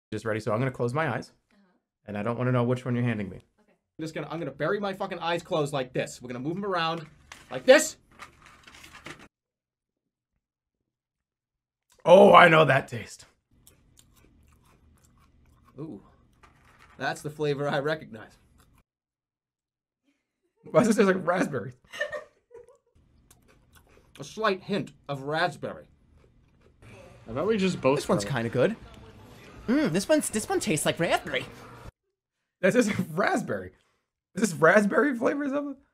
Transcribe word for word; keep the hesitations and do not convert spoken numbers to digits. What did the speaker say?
Just ready, so I'm gonna close my eyes. Uh-huh. And I don't want to know which one you're handing me. Okay. I'm just gonna, I'm gonna bury my fucking eyes closed like this. We're gonna move them around like this. Oh, I know that taste. Ooh. That's the flavor I recognize. Why does this taste like raspberry? A slight hint of raspberry. I thought we just both. This one's kind of good. Mmm, this one's this one tastes like raspberry. That's just raspberry. Is this raspberry flavor or something?